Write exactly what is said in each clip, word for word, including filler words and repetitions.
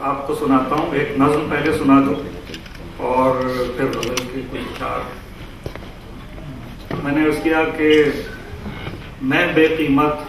आपको सुनाता हूँ, एक नज्म पहले सुना दूं और फिर गजल के कुछ चार। मैंने अर्ज किया कि मैं बेकीमत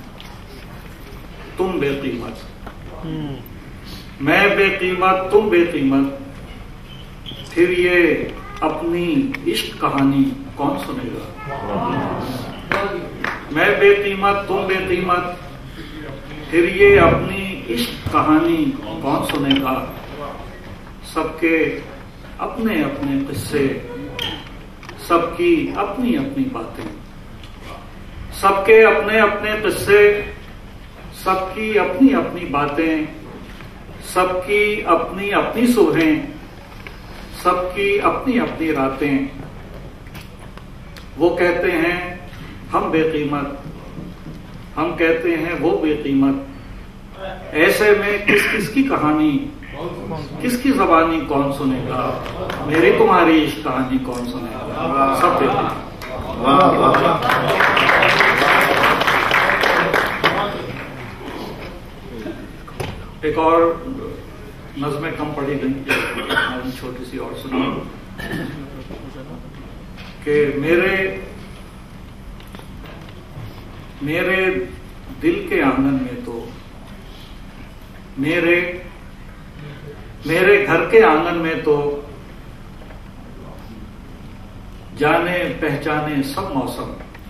तुम बेकीमत, मैं बेकीमत तुम बेकीमत, फिर ये अपनी इश्क कहानी कौन सुनेगा। मैं बेकीमत तुम बेकीमत, फिर ये अपनी इश्क कहानी कौन सुनेगा। सबके अपने अपने किस्से, सबकी अपनी अपनी बातें, सबके अपने अपने किस्से, सबकी अपनी अपनी बातें, सबकी अपनी अपनी सुबहें, सबकी अपनी अपनी रातें। वो कहते हैं हम बेकीमत, हम कहते हैं वो बेकीमत। ऐसे में किस किस की कहानी, किसकी जबानी कौन सुनेगा। मेरी तुम्हारी इश्क कहानी कौन सुनेगा। सब बेकीमत। एक और नज़्में कम पढ़ी गई, छोटी सी और सुना कि मेरे मेरे दिल के आंगन में तो, मेरे मेरे घर के आंगन में तो जाने पहचाने सब मौसम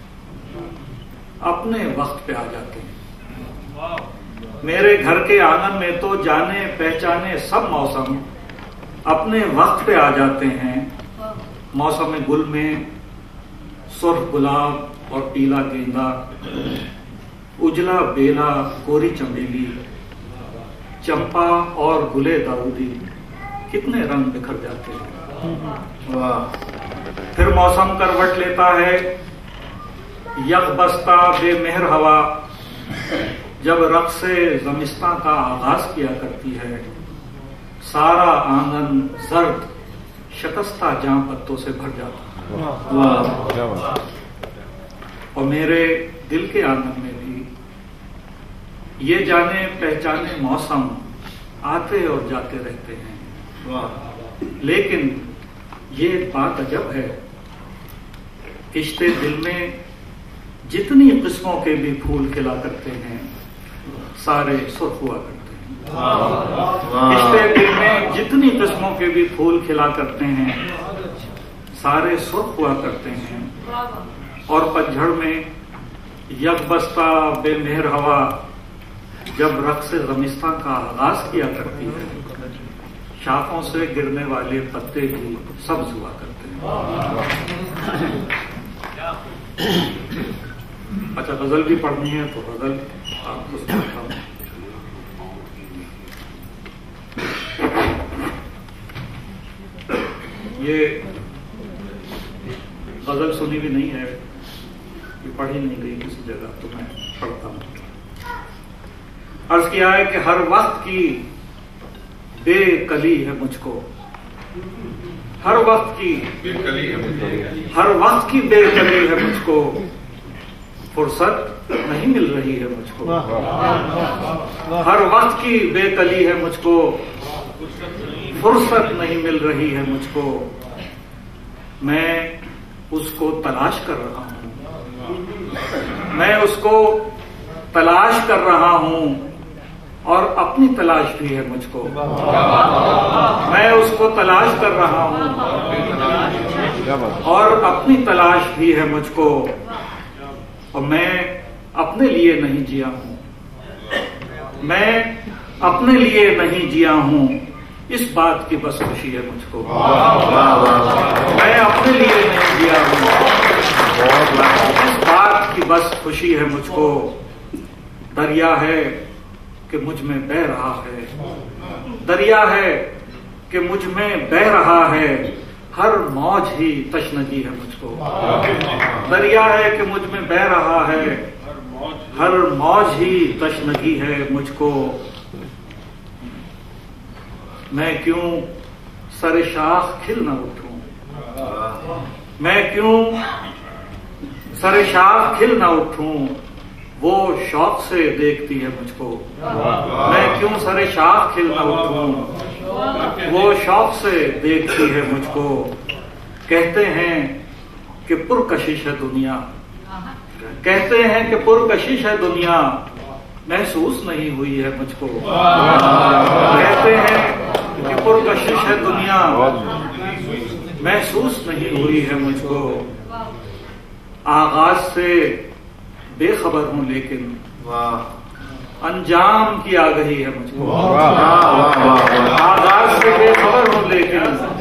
अपने वक्त पे आ जाते हैं। मेरे घर के आंगन में तो जाने पहचाने सब मौसम अपने वक्त पे आ जाते हैं। मौसम गुल में सुर्ख गुलाब और पीला गेंदा, उजला बेला कोरी चमेली, चंपा और गुले दाऊदी, कितने रंग बिखर जाते हैं। वाह। फिर मौसम करवट लेता है, यक बस्ता बेमेहर हवा, जब रक़्स ज़मिस्तां का आगाज किया करती है। सारा आंगन जर्द शकस्ता जां पत्तों से भर जाता है। वाह। और मेरे दिल के आंगन में भी ये जाने पहचाने मौसम आते और जाते रहते हैं। वाह। लेकिन ये बात अजब है, किश्ते दिल में जितनी किस्मों के भी फूल खिला करते हैं, सारे सुर्ख हुआ करते हैं। किश्ते दिल में जितनी किस्मों के भी फूल खिला करते हैं, सारे सुर्ख हुआ करते हैं। और पतझड़ में यकबस्ता बेमेहर हवा जब रक़्स ज़मिस्तां का आगाज किया करती है, शाखों से गिरने वाले पत्ते भी सब्ज हुआ करते हैं। अच्छा, गजल भी पढ़नी है तो गजल आपको सुनाता हूं। ये गजल सुनी भी नहीं है, ये पढ़ी नहीं गई किसी जगह, तो मैं पढ़ता हूं। अर्ज किया है कि हर वक्त की बेकली है मुझको, हर वक्त की बेकली है मुझको, हर वक्त की बेकली है मुझको, फुर्सत नहीं मिल रही है मुझको। हर वक्त की बेकली है मुझको, फुर्सत नहीं मिल रही है मुझको। मैं उसको तलाश कर रहा हूं, मैं उसको तलाश कर रहा हूं, और अपनी तलाश भी है मुझको। मैं उसको तलाश कर रहा हूं और अपनी तलाश भी है मुझको। और मैं अपने लिए नहीं जिया हूं, मैं अपने लिए नहीं जिया हूं, इस बात की बस खुशी है मुझको। मैं अपने लिए नहीं जिया हूं, इस बात की बस खुशी है मुझको। दरिया है कि मुझ में बह रहा है, दरिया है कि मुझ में बह रहा है, हर मौज ही तशनगी है मुझको। दरिया है कि मुझ में बह रहा है, हर मौज ही तशनगी है मुझको। मैं क्यों सर शाख खिल न उठूं, मैं क्यों सर शाख खिल न उठूं, वो शौक से देखती है मुझको, मैं क्यों सरे शाख खिलना उठूं, वो शौक से देखती है मुझको। कहते हैं कि पुरकशिश है दुनिया, कहते हैं कि पुरकशिश है दुनिया, महसूस नहीं हुई है मुझको। कहते हैं कि पुरकशिश है दुनिया, महसूस नहीं हुई है मुझको। आगाज से बेखबर हूं लेकिन अंजाम की आ गई है मुझको। आगाज से बेखबर हूं लेकिन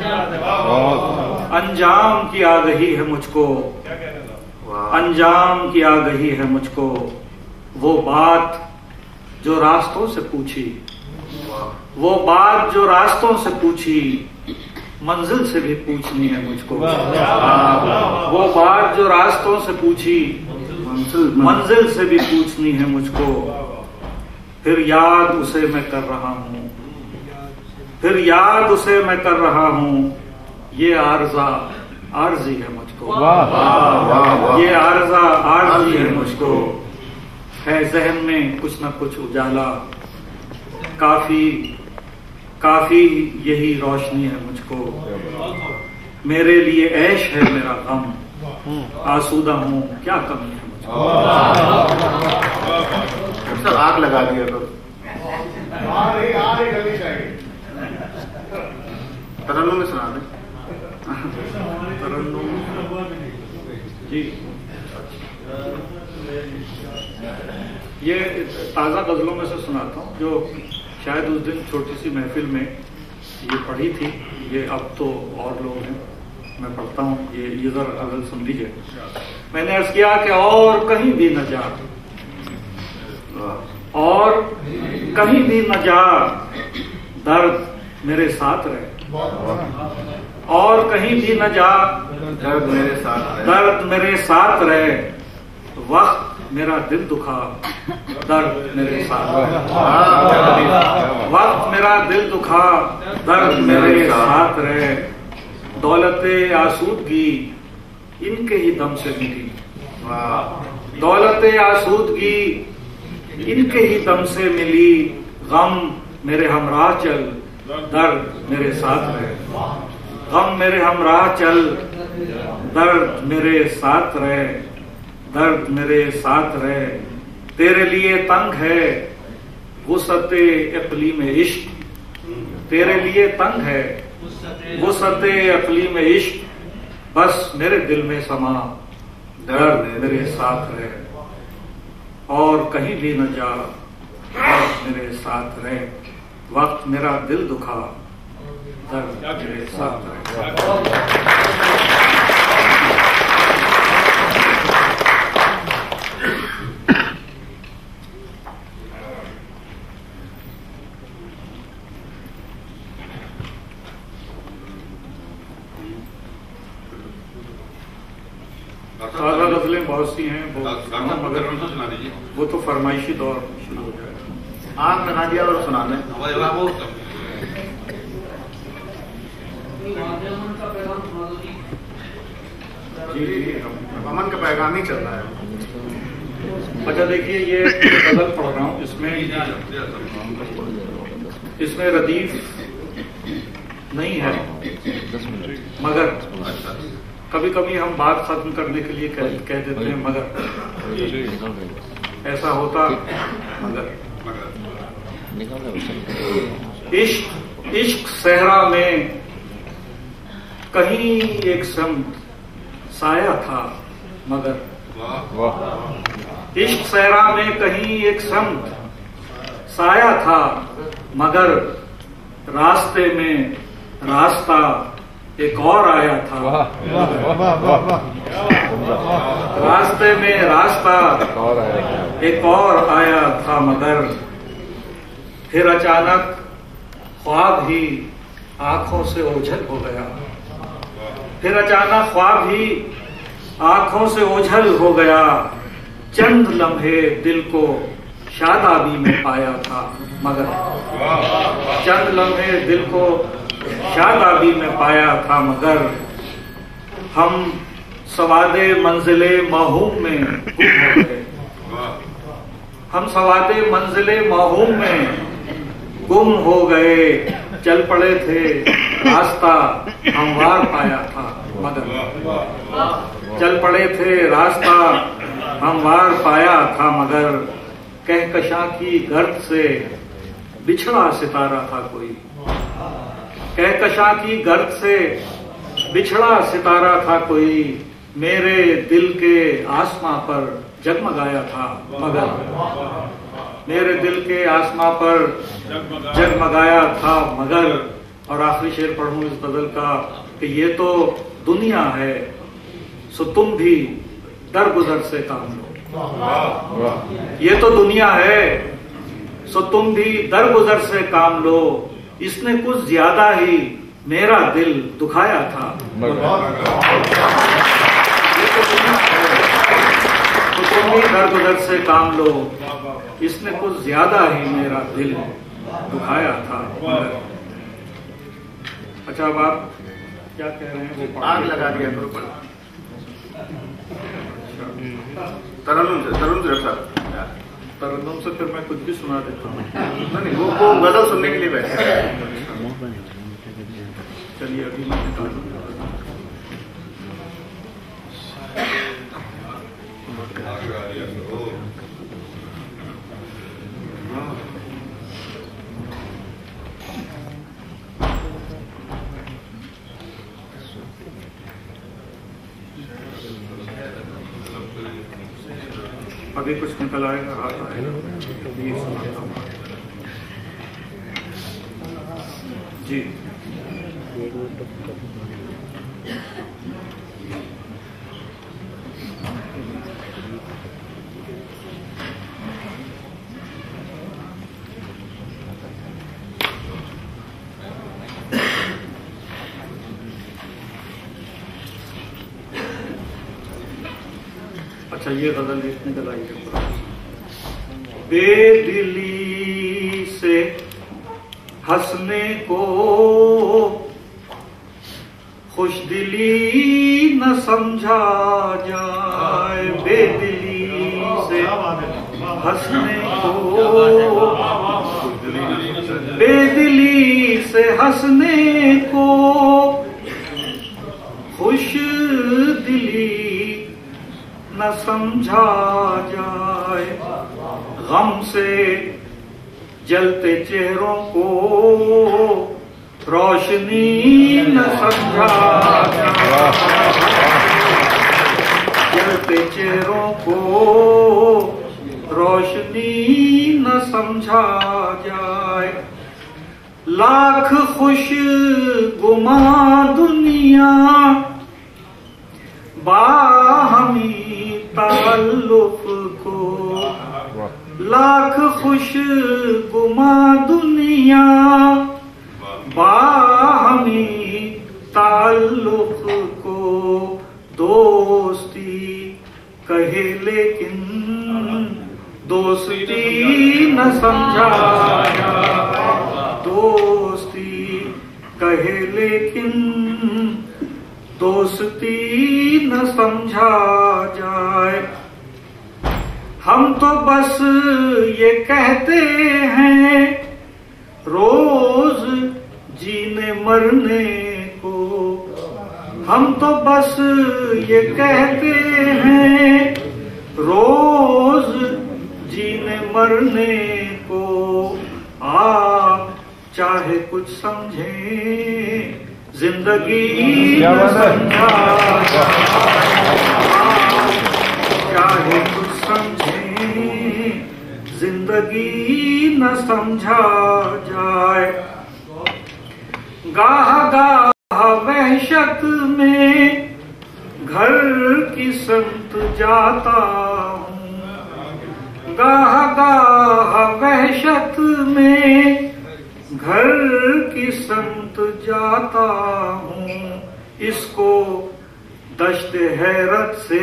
अंजाम की आ गई है मुझको। अंजाम की आ गई है मुझको। वो बात जो रास्तों से पूछी, वो बात जो रास्तों से पूछी, मंजिल से भी पूछनी है मुझको। वो बात जो रास्तों से पूछी, मंजिल से भी पूछनी है मुझको। फिर याद उसे मैं कर रहा हूँ, फिर याद उसे मैं कर रहा हूँ। ये आरज़ा आरज़ी है मुझको, ये आरज़ा आरज़ी है मुझको। है ज़हन में कुछ न कुछ उजाला, काफी काफी यही रोशनी है मुझको। मेरे लिए ऐश है मेरा गम, आसूदा हूँ क्या कमी है मुझको। सर आग लगा दिया तो तरन्नुम में सुना दे। तरन्नुम जी, ये ताज़ा गजलों में से सुनाता हूँ जो शायद उस दिन छोटी सी महफिल में ये पढ़ी थी। ये अब तो और लोग हैं, मैं पढ़ता हूँ। ये ये जरा गजल सुन लीजिए। मैंने अर्ज किया कि और कहीं भी न जा, और कहीं भी न जा, दर्द मेरे साथ रहे। और कहीं भी न जा, दर्द मेरे साथ रहे। दर्द मेरे साथ रहे। वक्त मेरा दिल दुखा, दर्द मेरे साथ रहे। वक्त मेरा दिल दुखा, दर्द मेरे साथ रहे। दौलते आसूदगी इनके ही दम से मिली, दौलते आसूदगी इनके ही दम से मिली। गम मेरे हमराह चल, दर्द मेरे साथ रहे। गम मेरे हमराह चल, दर्द मेरे साथ रहे। दर्द मेरे साथ रहे। तेरे लिए तंग है वुसअते इक़लीम इश्क, तेरे लिए तंग है वुसअते इक़लीम इश्क। बस मेरे दिल में समा, दर्द मेरे साथ रहे। और कहीं भी न जा, दर्द मेरे साथ रहे। वक्त मेरा दिल दुखा, दर्द मेरे साथ रहे। ताज़ा गजलें बहुत सी हैं, मगर वो तो फरमाइशी दौर शुरू हो जाएगा। आग लगा दिया और सुना दें। जी जी, अमन का पैगाम ही चल रहा है। अच्छा देखिए, ये गजल पढ़ रहा हूँ, इसमें इसमें रदीफ नहीं है, मगर कभी कभी हम बात खत्म करने के लिए कह, कह देते हैं मगर, ऐसा होता मगर। इश्क इश्क सहरा में कहीं एक सम्त साया था मगर, इश्क सहरा में कहीं एक सम्त साया था मगर, रास्ते में रास्ता एक और आया था। रास्ते में रास्ता एक और आया था मगर, फिर अचानक ख्वाब ही आंखों से ओझल हो गया। फिर अचानक ख्वाब ही आंखों से ओझल हो गया। चंद लम्हे दिल को शादाबी में पाया था मगर, चंद लम्हे दिल को शादाबी में पाया था मगर, हम सवादे मंजिले महूम में गुम हो गए। हम सवादे मंजिले महूम में गुम हो गए, चल पड़े थे रास्ता हमवार पाया था मगर, चल पड़े थे रास्ता हमवार पाया था मगर, कहकशां की गर्द से बिछड़ा सितारा था कोई, कहकशां की गर्द से बिछड़ा सितारा था कोई, मेरे दिल के आसमां पर जगमगाया था मगर, मेरे दिल के आसमां पर जगमगाया था मगर। और आखिरी शेर पढ़ूं इस गजल का कि ये तो दुनिया है सो तुम भी दरगुजर से काम लो, ये तो दुनिया है सो तुम भी दरगुजर से काम लो, इसने कुछ ज्यादा ही मेरा दिल दुखाया था। ये तो दुनिया है तो तुम भी दरगुजर से काम लो, इसने कुछ ज्यादा ही मेरा दिल दुखाया था। अच्छा अब आप क्या कह रहे हैं? वो आग लगा दिया करो पर तरन्नुम से तरन्नुम से रखा तरन्नुम से फिर मैं कुछ भी सुना देता हूँ। नहीं वो वो गजल सुनने के लिए बैठे। चलिए अभी मैं निकाल दूंगा। अभी कुछ निकल आएगा, हाथ आएगा जी। अच्छा ये गजल लिखने का लाइए। बेदिली से हंसने को खुशदिली न समझा जाए, बेदिली से हंसने को, बेदिली से हंसने को खुश दिली न समझा जाए, गम से जलते चेहरों को रोशनी न समझा जाए, जलते चेहरों को रोशनी न समझा जाए, लाख खुश गुमा दुनिया बाहमी ताल्लुक को, लाख खुश गुमा दुनिया बाहमी ताल्लुक को, दोस्ती कहे लेकिन दोस्ती न समझा जाए, दोस्ती कहे लेकिन दोस्ती न समझा जाए। हम तो बस ये कहते हैं रोज जीने मरने को, हम तो बस ये कहते हैं रोज जीने मरने को, आप चाहे कुछ समझें जिंदगी न समझा चाहे कुछ समझें जिंदगी न समझा जाए। गाह गाह वहशत में घर की संत जाता हूँ, गाह गाह वहशत में घर की संत जाता हूँ, इसको दश्त हैरत से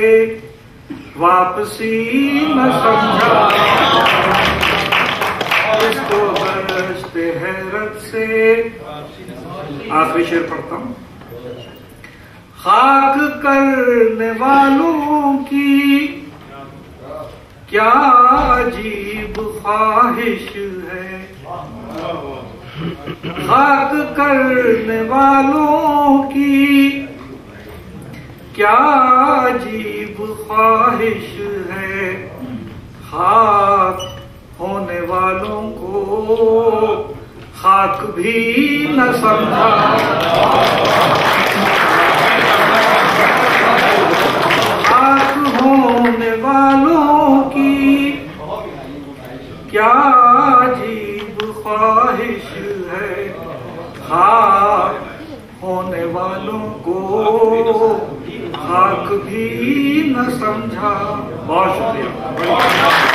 वापसी न समझा, इसको दश्त हैरत से। आखिरी शेर पढ़ता हूँ। खाक करने वालों की क्या अजीब ख्वाहिश है खाक करने वालों की, क्या अजीब ख्वाहिश है खाक होने वालों को खाक भी न समझा। खाक होने वालों की क्या अजीब ख्वाहिश है खाक होने वालों को खाक भी न समझा। बहुत शुक्रिया।